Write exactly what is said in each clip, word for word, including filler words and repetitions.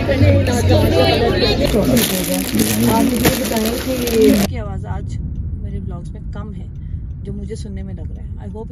की आवाज़ आज मेरे ब्लॉग्स में कम है जो मुझे सुनने में लग रहा है। I hope.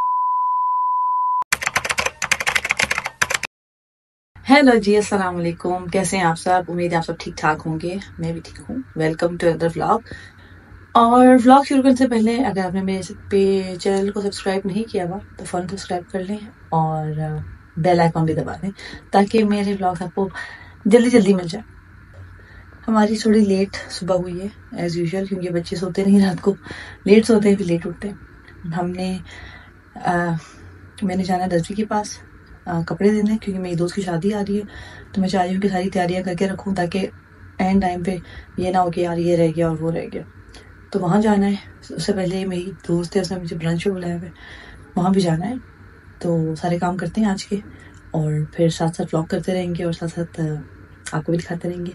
हेलो जी, अस्सलाम वालेकुम। कैसे हैं आप सब? उम्मीद है आप सब ठीक ठाक होंगे। मैं भी ठीक हूँ। Welcome to other vlog. और व्लॉग शुरू करने से पहले अगर आपने मेरे पे चैनल को सब्सक्राइब नहीं किया हुआ तो फ़ौरन सब्सक्राइब कर लें और बेल आइकॉन भी दबा दें ताकि मेरे व्लॉग्स आपको जल्दी जल्दी मिल जाए। हमारी थोड़ी लेट सुबह हुई है एज़ यूजुअल, क्योंकि बच्चे सोते नहीं, रात को लेट सोते हैं फिर लेट उठते हैं। हमने आ, मैंने जाना दर्जी के पास आ, कपड़े देने, क्योंकि मेरी दोस्त की शादी आ रही है तो मैं चाह रही हूँ कि सारी तैयारियाँ करके रखूँ ताकि एंड टाइम पे ये ना हो कि यार ये रह गया और वो रह गया। तो वहाँ जाना है। उससे पहले मेरी दोस्त है, उसने मुझे ब्रंच पे बुलाया है, वहाँ भी जाना है। तो सारे काम करते हैं आज के और फिर साथ साथ व्लॉग करते रहेंगे और साथ साथ आपको भी दिखाते रहेंगे।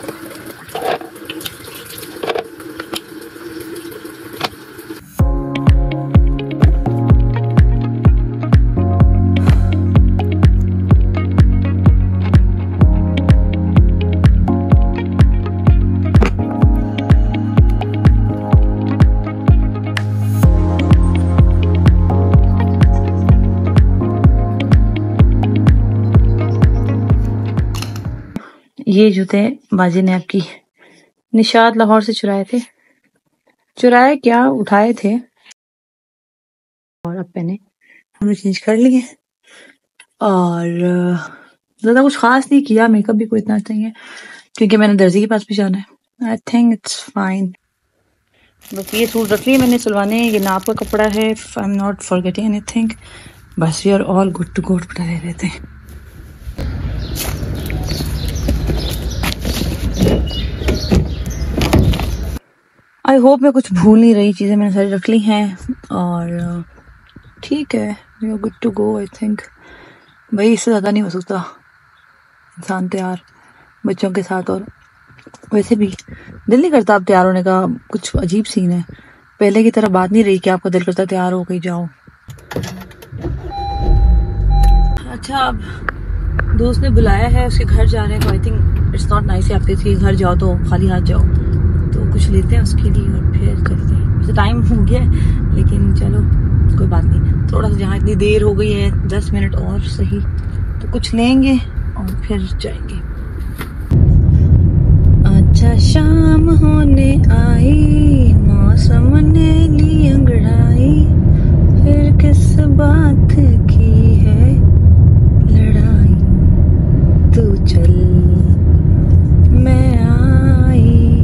ये जूते बाजी ने आपकी निशात लाहौर से चुराए थे। चुराए क्या, उठाए थे और अब पहने। हमने चेंज कर लिए और ज़्यादा कुछ खास नहीं किया। मेकअप भी कोई इतना नहीं है क्योंकि मैंने दर्जी के पास भी जाना है। I think it's fine. बस ये सूट रख लिए मैंने सिलवाने। ये नाप का कपड़ा है। I am not forgetting anything. बस we are all good to go पड़ा रह रहे थे। आई होप मैं कुछ भूल नहीं रही। चीज़ें मैंने सारी रख ली हैं और ठीक है, we are good to go. I think भाई इससे ज़्यादा नहीं हो सकता इंसान तैयार बच्चों के साथ। और वैसे भी दिल नहीं करता आप तैयार होने का। कुछ अजीब सीन है, पहले की तरह बात नहीं रही कि आपका दिल करता तैयार हो कहीं जाओ। अच्छा, अब दोस्त ने बुलाया है, उसके घर जा रहे हैं तो I think it's not nice. आप किसी घर जाओ तो खाली हाथ जाओ, तो कुछ लेते हैं उसके लिए और फिर चलते हैं। वैसे टाइम हो गया है लेकिन चलो कोई बात नहीं। थोड़ा सा जहाँ इतनी देर हो गई है, दस मिनट और सही, तो कुछ लेंगे और फिर जाएंगे। अच्छा शाम होने आई, मौसम ने ली अंगड़ाई, फिर किस बात की है लड़ाई, तू चल मैं आई।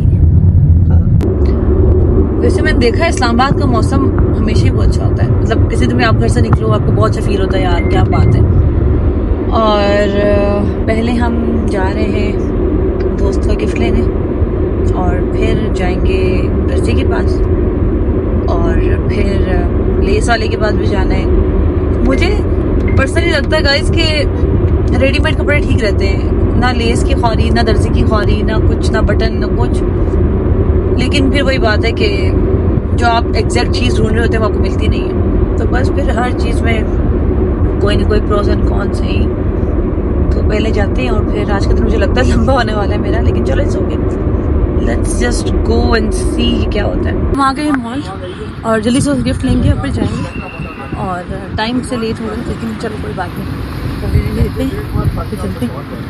वैसे मैंने देखा है इस्लामाबाद का मौसम हमेशा ही बहुत अच्छा होता है। मतलब किसी दिन में आप घर से निकलो आपको बहुत अच्छा फील होता है, यार क्या बात है। और पहले हम जा रहे हैं दोस्त का गिफ्ट लेने और फिर जाएंगे दर्जी के पास और फिर लेस वाले के पास भी जाना है। मुझे पर्सनली लगता है गाइस कि रेडीमेड कपड़े ठीक रहते हैं, ना लेस की ख्वारी, ना दर्जी की ख्वारी, ना कुछ, ना बटन, ना कुछ। लेकिन फिर वही बात है कि जो आप एग्जैक्ट चीज़ ढूंढ रहे होते हैं वो आपको मिलती नहीं है। तो बस फिर हर चीज़ में कोई ना कोई प्रोस एंड कॉन्स है। तो पहले जाते हैं और फिर आज का दिन मुझे लगता है लंबा होने वाला है मेरा, लेकिन चलो it's okay, let's just go and see क्या होता है। हम आ गए मॉल और जल्दी से उस गिफ्ट लेंगे और फिर जाएंगे। और टाइम से लेट हो गए लेकिन चलो कोई बात नहीं, जल्दी लेते हैं फिर चलते हैं।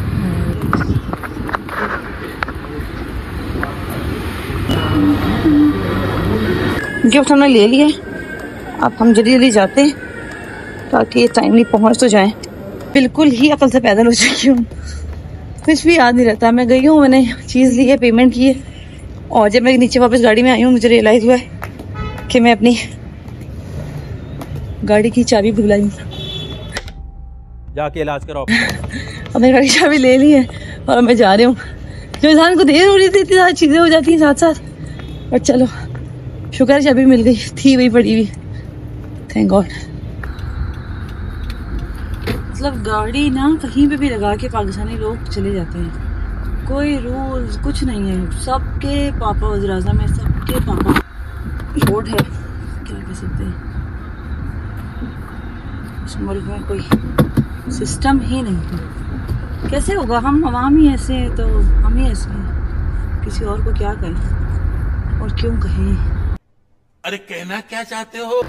गिफ्ट हमने ले लिए, अब हम जल्दी जल्दी जाते हैं ताकि टाइमली पहुंच तो जाएं। बिल्कुल ही अकल से पैदल हो चुकी हूँ, कुछ भी याद नहीं रहता। मैं गई हूँ, मैंने चीज़ ली है, पेमेंट की है और जब मैं नीचे वापस गाड़ी में आई हूँ मुझे रियलाइज़ हुआ है कि मैं अपनी गाड़ी की चाबी भुलाई हूँ। जाके इलाज कराओ। अब मैंने गाड़ी की चाबी ले ली है और मैं जा रही हूँ। जो इंसान को देर हो रही थी इतनी सारी चीज़ें हो जाती हैं साथ साथ। और चलो शुक्र है चाबी मिल गई, थी वही पड़ी हुई, थैंक गॉड। मतलब गाड़ी ना कहीं पे भी लगा के पाकिस्तानी लोग चले जाते हैं, कोई रूल्स कुछ नहीं है। सबके पापा वज़ीर आज़म है, सबके पापा रोड है, क्या कह सकते हैं। इस मुल्क में कोई सिस्टम ही नहीं है। कैसे होगा, हम हम ही ऐसे हैं तो हम ही ऐसे हैं, किसी और को क्या कहें और क्यों कहें। अरे कहना क्या चाहते हो?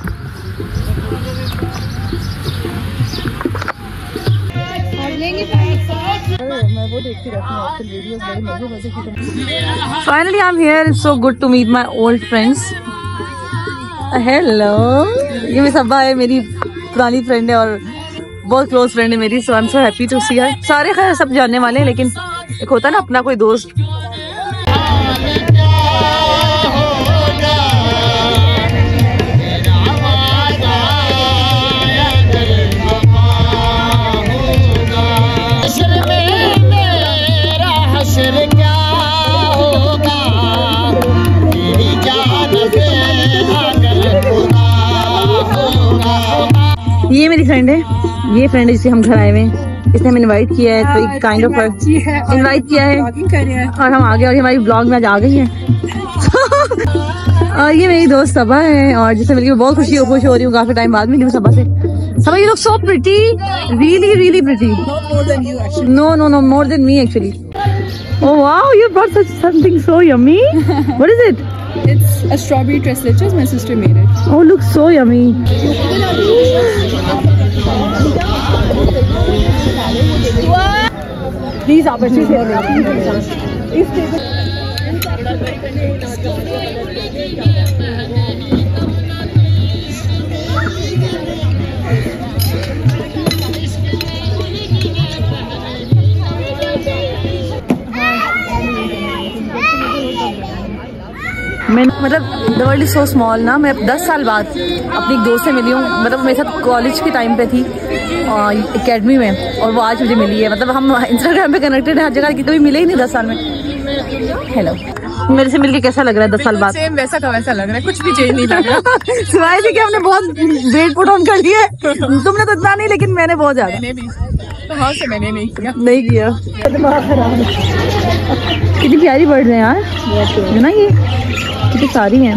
Finally I'm here. It's so good to meet my old friends. Hello. ये मेरी सब्बा है, मेरी पुरानी फ्रेंड है और बहुत क्लोज फ्रेंड है मेरी. So I'm so happy to see her. सारे खैर सब जानने वाले हैं, लेकिन एक होता है ना अपना कोई दोस्त. ये मेरी फ्रेंड है, ये फ्रेंड है जिसे हम घर आए हुए हैं. इसने हमें इनवाइट किया है, तो काइंड ऑफ इनवाइट किया है और हम आ गए और हमारी ब्लॉग में आज आ गई है. और ये मेरी दोस्त सबा है और जिससे मिलकर बहुत खुशी हो खुश हो रही हूँ. काफी टाइम बाद मिली हूँ सबा से. Saba you look so pretty, really really pretty. No no no more than me actually. Oh wow, you brought such something so yummy. What is it? It's a strawberry tres leches. My sister made it. Oh, looks so yummy. Please, Apache. मैं मतलब the world is so small ना. मैं दस साल बाद अपनी एक दोस्त से मिली हूँ. मतलब मेरे साथ कॉलेज के टाइम पे थी एकेडमी में और वो आज मुझे मिली है. मतलब हम इंस्टाग्राम पे कनेक्टेड है, हर जगह की कभी मिले ही नहीं दस साल में. हेलो, मेरे से मिलके कैसा लग रहा है दस साल बाद? सेम वैसा का वैसा लग रहा है, कुछ भी चेंज नहीं लग रहा. सिवाय से कि हमने बहुत वेट पुट ऑन कर लिया है. तुमने तो इतना नहीं, लेकिन मैंने बहुत ज्यादा. मैंने भी तो हाँ से मैंने नहीं किया नहीं किया. कितनी प्यारी बर्ड है यार, है ना? ये कितनी सारी हैं.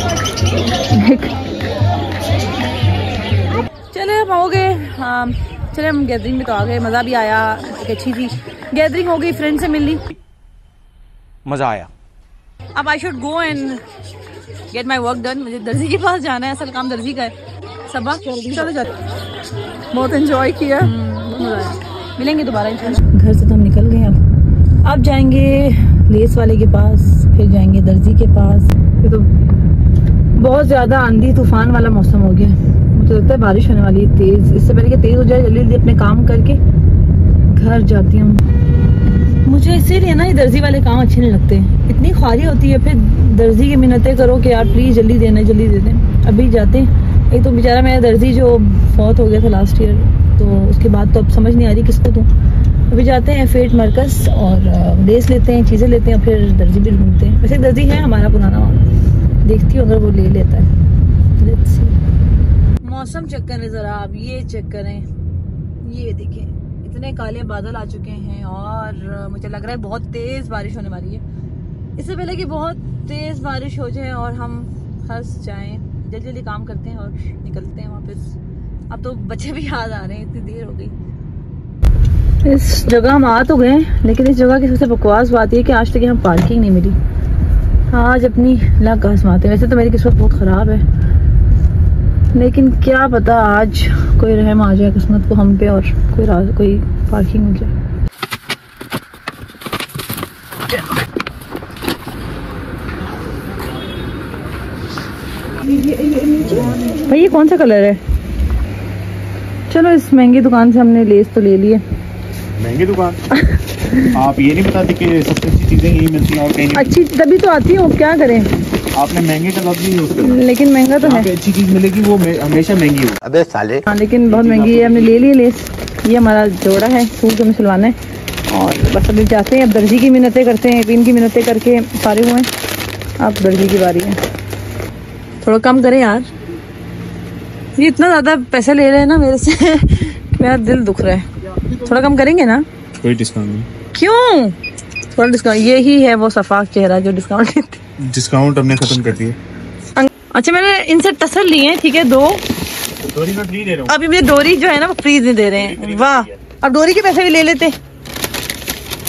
चले हम हो गए. हाँ चले, हम गैदरिंग में तो आ गए. मज़ा भी आया, एक अच्छी थी गैदरिंग हो गई, फ्रेंड से मिल ली, मजा आया. अब I should go and get my work done. मुझे दर्जी के पास जाना है, असल काम दर्जी का है. सबा चलो जाते. बहुत एंजॉय किया, मिलेंगे दोबारा. घर से तो हम निकल गए. अब अब जाएंगे लेस वाले के पास, फिर जाएंगे दर्जी के पास. ये तो बहुत ज़्यादा आंधी तूफान वाला मौसम हो गया. मुझे लगता है बारिश होने वाली है तेज़. इससे पहले कि तेज़ हो जाए, जल्दी जल्दी अपने काम करके घर जाती हूँ. मुझे इसीलिए ना ये दर्जी वाले काम अच्छे नहीं लगते. इतनी ख्वारी होती है, फिर दर्जी की मिन्नतें करो कि यार प्लीज़ जल्दी देना, जल्दी दे दें. अभी जाते हैं. एक तो बेचारा मेरा दर्जी जो फौत हो गया था लास्ट ईयर, तो उसके बाद तो अब समझ नहीं आ रही किसको दूँ. अभी जाते हैं फेट मरकज़ और लेस लेते हैं, चीज़ें लेते हैं, फिर दर्जी भी ढूंढते हैं. वैसे दर्जी है हमारा पुराना वाला, देखती हूँ अगर वो ले लेता है. Let's see. मौसम चेक करें ज़रा आप, ये चेक करें, ये देखें इतने काले बादल आ चुके हैं और मुझे लग रहा है बहुत तेज़ बारिश होने वाली है. इससे पहले कि बहुत तेज़ बारिश हो जाए और हम फंस जाएं, जल्दी जल्दी काम करते हैं और निकलते हैं वापस. अब तो बच्चे भी याद आ रहे हैं, इतनी देर हो गई. इस जगह हम आ तो गए, लेकिन इस जगह की सबसे बकवास बात यह कि आज तक यहाँ पार्किंग नहीं मिली. आज अपनी लक आजमाते हैं. वैसे तो मेरी किस्मत बहुत ख़राब है, लेकिन क्या पता आज कोई रहम आ जाए किस्मत को हम पे और कोई कोई पार्किंग मिल जाए. भाई ये कौन सा कलर है? चलो इस महंगी दुकान से हमने लेस तो ले लिए. महंगी दुकान आप ये नहीं बताते कि सबसे अच्छी चीजें यही मिलती हैं और कहीं अच्छी तभी तो आती हूँ, क्या करें. आपने महंगे का लफ्ज़ नहीं यूज किया, लेकिन महंगा तो है. अच्छी चीज मिलेगी वो हमेशा महंगी हो. अबे साले. हाँ लेकिन बहुत महंगी है. हमने ले ली लेस. ये हमारा जोड़ा है, सूट हमें सिलवाना है और बस अभी जाते हैं. अब दर्जी की मिन्नतें करते हैं, यकीन की मिन्नतें करके सारे हुए. अब दर्जी की बारी है. थोड़ा कम करें यार, ये इतना ज़्यादा पैसे ले रहे हैं ना मेरे से. मेरा दिल दुख रहा है. थोड़ा कम करेंगे ना? कोई डिस्काउंट नहीं. क्यों? थोड़ा डिस्काउंट. ये ही है वो सफाक चेहरा जो डिस्काउंट देते. डिस्काउंट हमने खत्म कर दिया. अच्छा मैंने इनसे टसल लिए हैं, ठीक है, दो. डोरी में फ्री दे रहा हूँ. अभी मुझे डोरी जो है ना वो फ्री दे रहे हैं. वाह, अब डोरी के पैसे भी ले लेते.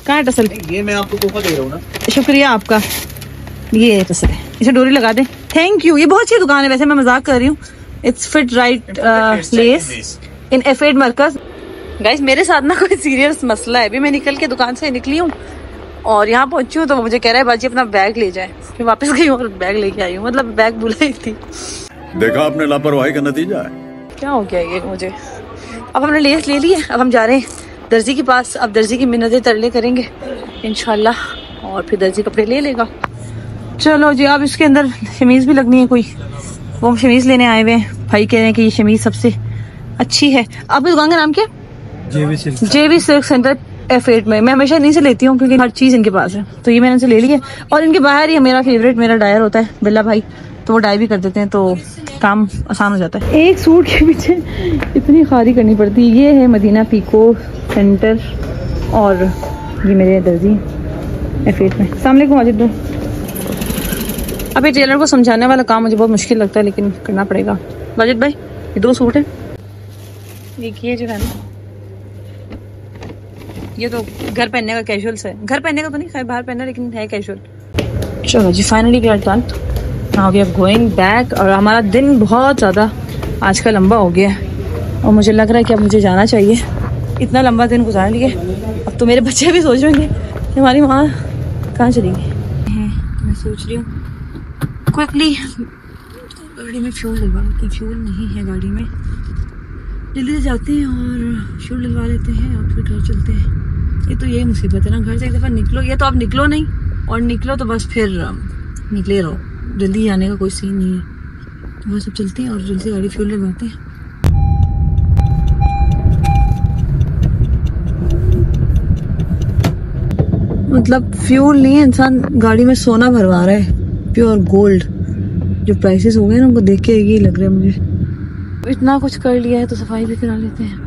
कहाँ है टसल? ये मैं आपको तोहफा दे रहा हूँ ना। शुक्रिया आपका। ये टसल है, इसे डोरी लगा दे। Thank you. ये बहुत अच्छी दुकान है, वैसे मैं मजाक कर रही हूँ। इट्स फिट राइट लेस इन एफ एड मरकज। गाइस मेरे साथ ना कोई सीरियस मसला है। अभी मैं निकल के दुकान से निकली हूँ और यहाँ पहुंची हूँ तो मुझे कह रहा है बाजी अपना बैग ले जाए। फिर वापस गई और बैग लेके आई हूँ, मतलब बैग भुलाई थी। देखा आपने लापरवाही का नतीजा है। क्या हो गया ये मुझे। अब हमने लेस ले ली है, अब हम जा रहे हैं दर्जी के पास। अब दर्जी की मिन्नतें तरले करेंगे इंशाल्लाह और फिर दर्जी कपड़े ले लेगा। चलो जी, अब इसके अंदर शमीज़ भी लगनी है कोई, वो हम शमीज़ लेने आए हुए हैं। भाई कह रहे हैं कि ये शमीज़ सबसे अच्छी है। अब इस दुकान का नाम क्या? जेवी सिल्क सेंटर एफ एट में। मैं हमेशा इन्हीं से लेती हूँ क्योंकि हर चीज़ इनके पास है, तो ये मैंने इनसे ले ली है। और इनके बाहर ही मेरा फेवरेट मेरा डायर होता है बिल्ला भाई, तो वो डाई भी कर देते हैं तो काम आसान हो जाता है। एक सूट के पीछे इतनी खारी करनी पड़ती है। ये है मदीना पीको सेंटर और ये मेरे दर्जी एफ एट में। अस्सलाम वालेकुम वाजिद भाई। अब ये टेलर को समझाने वाला काम मुझे बहुत मुश्किल लगता है, लेकिन करना पड़ेगा। वाजिद भाई ये दो सूट है, एक ये जो है ना, ये तो घर पहनने का कैजुअल से, घर पहनने का तो नहीं, खैर बाहर पहनना, लेकिन है कैजुअल। चलो जी finally we are done, now we are going back. और हमारा दिन बहुत ज़्यादा आज का लंबा हो गया है और मुझे लग रहा है कि अब मुझे जाना चाहिए। इतना लंबा दिन गुजार लिए, अब तो मेरे बच्चे भी सोच रहे हैं कि हमारी माँ कहाँ चली गई। मैं सोच रही हूँ क्विकली गाड़ी में फ्यूल डलवा लेते हैं। फ्यूल नहीं है गाड़ी में, जल्दी से जाते हैं और फ्यूल डलवा लेते हैं और फिर घर चलते हैं। ये तो यही मुसीबत है ना, घर से एक दफ़ा निकलो, ये तो आप निकलो नहीं, और निकलो तो बस फिर निकले रहो, जल्दी जाने का कोई सीन नहीं है। बस अब चलते हैं और जल्दी से गाड़ी फ्यूल डलवाते हैं। मतलब फ्यूल नहीं है, इंसान गाड़ी में सोना भरवा रहा है, प्योर गोल्ड। जो प्राइसेस हो गए ना उनको देख के यही लग रहा है मुझे। इतना कुछ कर लिया है तो सफाई भी करा लेते हैं,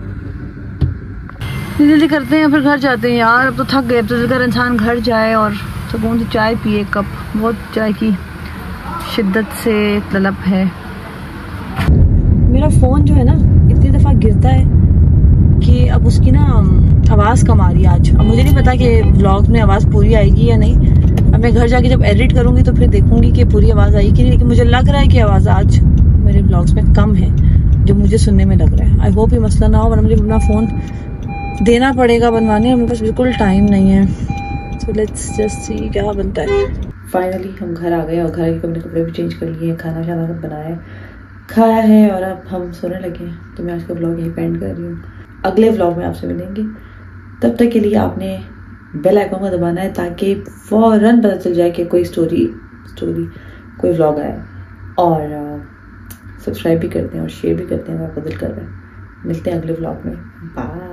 जल्दी करते हैं फिर घर जाते हैं। यार अब तो थक गए, अब तो अगर इंसान घर जाए और सुकून से चाय पिए कप, बहुत चाय की शिद्दत से तलब है। मेरा फ़ोन जो है ना इतनी दफ़ा गिरता है कि अब उसकी ना आवाज़ कम आ रही है आज। अब मुझे नहीं पता कि व्लॉग में आवाज़ पूरी आएगी या नहीं। अब मैं घर जाके जब एडिट करूँगी तो फिर देखूँगी कि पूरी आवाज़ आई कि नहीं, लेकिन मुझे लग रहा है कि आवाज़ आज मेरे व्लॉग्स में कम है जो मुझे सुनने में लग रहा है। आई होप ये मसला ना हो, वरना मुझे अपना फ़ोन देना पड़ेगा बनवाने, मेरे पास बिल्कुल टाइम नहीं है। सो लेट्स जस्ट सी क्या बनता है। फाइनली हम घर आ गए और घर के अपने कपड़े भी चेंज कर लिए हैं, खाना शाना सब बनाया खाया है और अब हम सोने लगे हैं। तो मैं आज का व्लॉग यहीं पेंड कर रही हूँ। अगले व्लॉग में आपसे मिलेंगे, तब तक के लिए आपने बेल आइकन को दबाना है ताकि फ़ौरन पता चल जाए कि कोई स्टोरी स्टोरी कोई व्लॉग आया। और सब्सक्राइब भी करते हैं और शेयर भी करते हैं अगर आपका दिल कर रहा है। मिलते हैं अगले व्लॉग में। बाय।